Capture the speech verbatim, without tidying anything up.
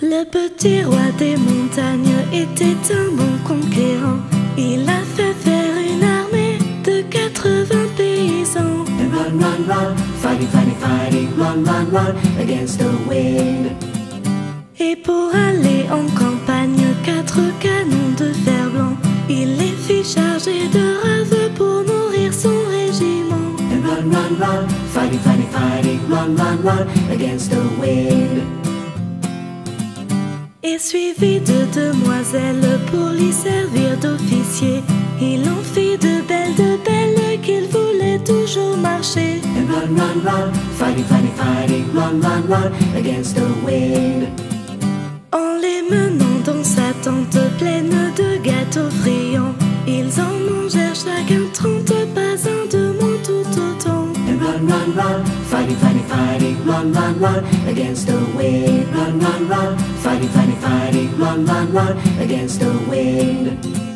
Le petit roi des montagnes était un bon conquérant. Il a fait faire une armée de quatre-vingts paysans. And run, run, run, fighting, fighting, fighting, run, run, run against the wind. Et pour aller en campagne, quatre canons de fer blanc, il les fit charger de raves pour nourrir son régiment. And run, run, run, fighting, fighting, fighting, run, run, run against the wind. Et suivi de demoiselles pour lui servir d'officier, il en fit de belles, de belles qu'il voulait toujours marcher. And run, run, run, fighting, fighting, fighting, run, run, run against the wind. En les menant dans sa tente pleine de gâteaux friands, ils en mangèrent chacun trente, pas un de moins tout autant. And run, run, run, fighting, fighting, fighting, run, run, run against the wind. Run, run, run, fighting, fighting, fighting, run, run, run against the wind.